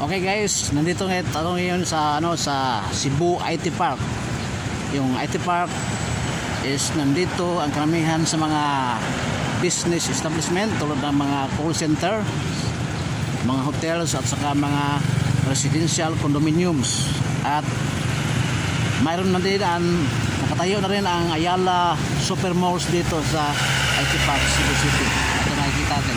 Okay guys, nandito ngayon sa sa Cebu IT Park. Yung IT Park is nandito ang karamihan sa mga business establishment tulad ng mga call center, mga hotels at saka mga residential condominiums. At mayroon na din nakatayo na rin ang Ayala Supermalls dito sa IT Park, Cebu City. Ito nakikita natin.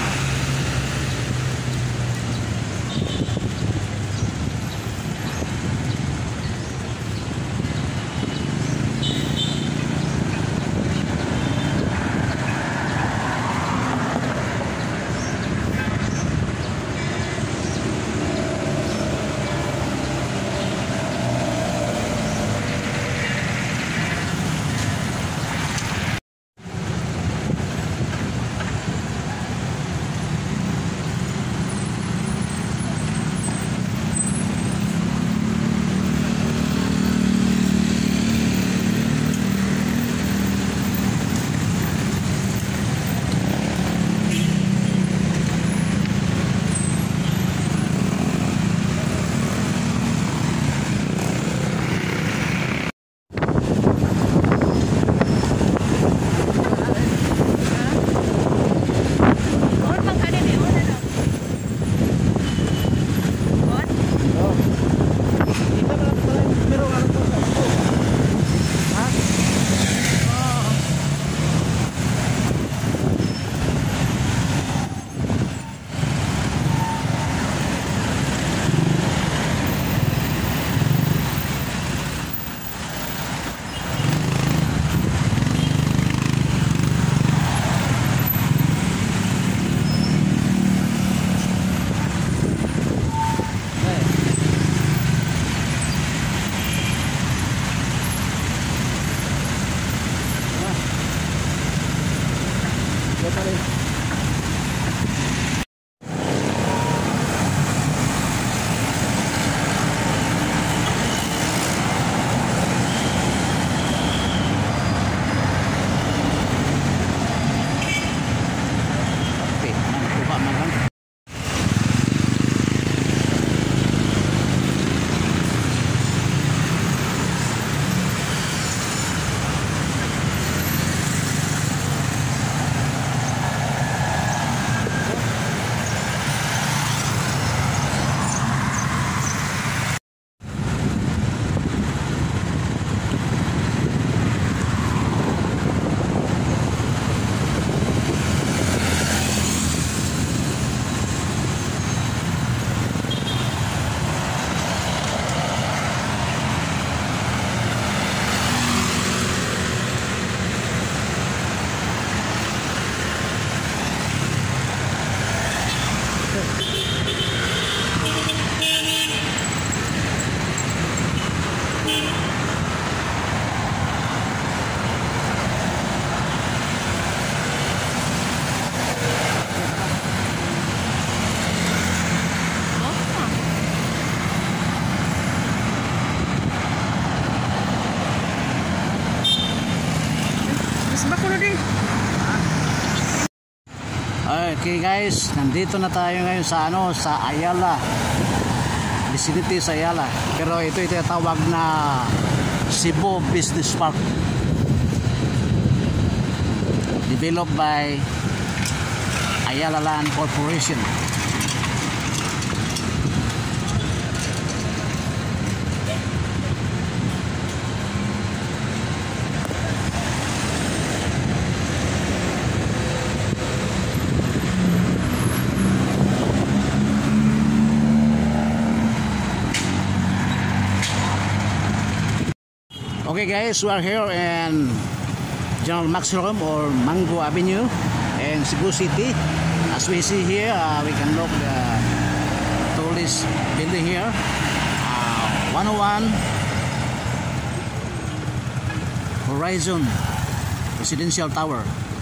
Okay guys, nandito na tayo ngayon sa sa Ayala vicinity sa Ayala, pero ito tinatawag na Cebu Business Park, developed by Ayala Land Corporation. Okay guys, we are here in General Maximum or Mango Avenue in Cebu City. As we see here, we can look the tallest building here, 101 Horizon Residential Tower.